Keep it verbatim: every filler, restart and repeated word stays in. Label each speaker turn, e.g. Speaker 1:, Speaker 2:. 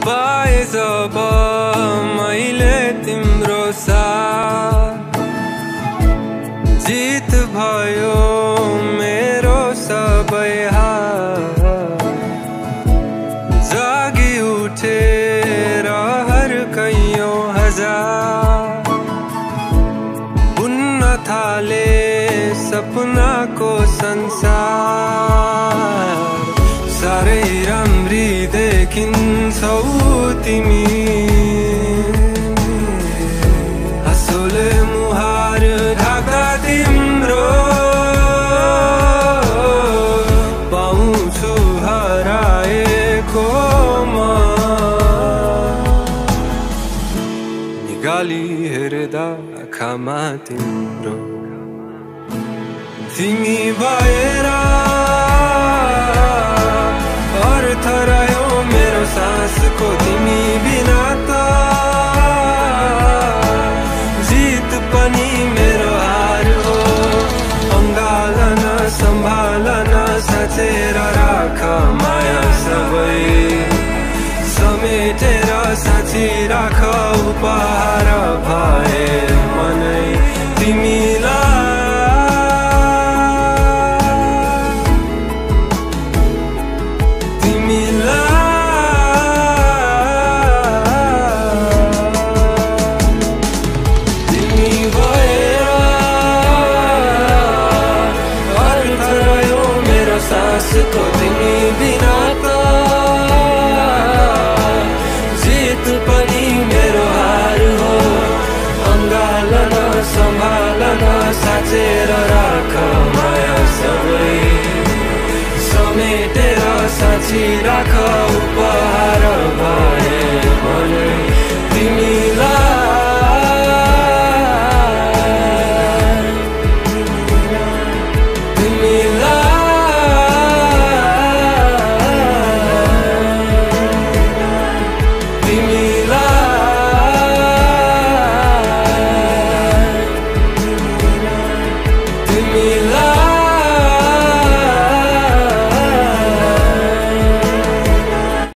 Speaker 1: पाए जब मैले तिम्रो साथ, जित भयो मेरो सबै हात। जागी उठेर हर कैयौं हजार बुन्न थाले सपनाको संसार। साह्रै राम्री देखिन्छौ तिमी, हाँसोले मुहार ढाक्दा तिम्रो पाउँछु हराएको म। निगाली हेर्दा आँखामा तिम्रो, तिमी भएर अर्थ रह्यो मेरो सासको। तिमी बिना त जित पनि मेरो हार हो। अङ्गालन सम्हालन साँचेर राख माया सबै, समेटेर साँची राख उपहार।